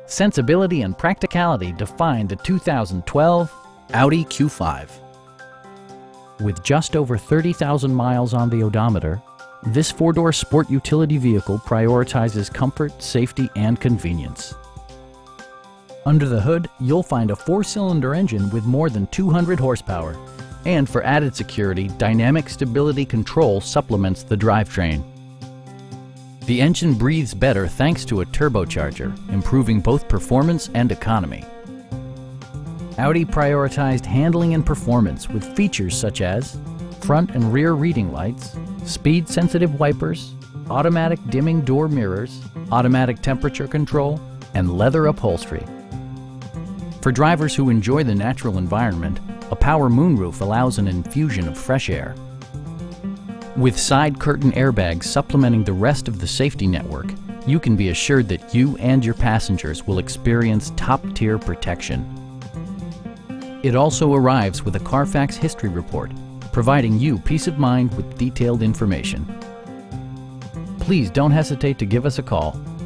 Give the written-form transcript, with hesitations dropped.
Sensibility and practicality define the 2012 Audi Q5. With just over 30,000 miles on the odometer, this four-door sport utility vehicle prioritizes comfort, safety, and convenience. Under the hood, you'll find a four-cylinder engine with more than 200 horsepower. And for added security, dynamic stability control supplements the drivetrain. The engine breathes better thanks to a turbocharger, improving both performance and economy. Audi prioritized handling and performance with features such as front and rear reading lights, speed-sensitive wipers, automatic dimming door mirrors, automatic temperature control, and leather upholstery. For drivers who enjoy the natural environment, a power moonroof allows an infusion of fresh air. With side curtain airbags supplementing the rest of the safety network, you can be assured that you and your passengers will experience top-tier protection. It also arrives with a Carfax history report, providing you peace of mind with detailed information. Please don't hesitate to give us a call.